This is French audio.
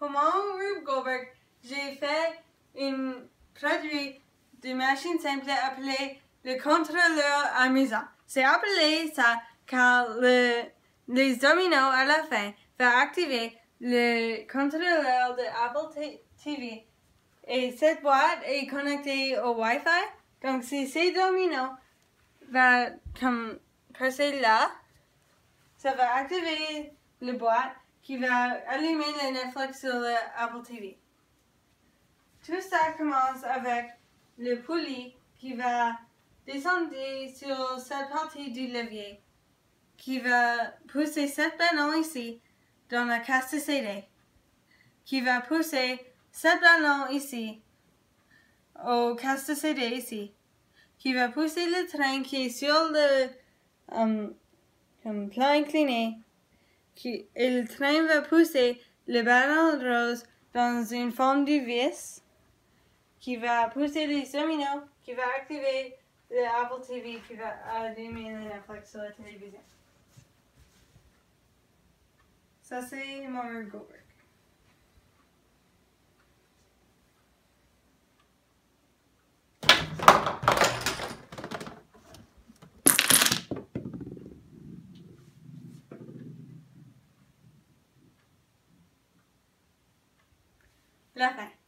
Pour mon Rube Goldberg, j'ai fait un produit de machine simple appelé le contrôleur amusant. C'est appelé ça car les dominos à la fin vont activer le contrôleur de Apple TV. Et cette boîte est connectée au Wi-Fi. Donc si ces dominos vont comme passer là, ça va activer la boîte qui va allumer le Netflix sur le Apple TV. Tout ça commence avec le poulie qui va descendre sur cette partie du levier, qui va pousser cette ballon ici dans la casse de CD, qui va pousser cette ballon ici au casse de CD ici, qui va pousser le train qui est sur le plan incliné, et le train va pousser le ballon rose dans une forme de vis, qui va pousser les dominos, qui va activer le Apple TV, qui va allumer le Netflix sur la télévision. Ça c'est mon Rube Goldberg. La fin.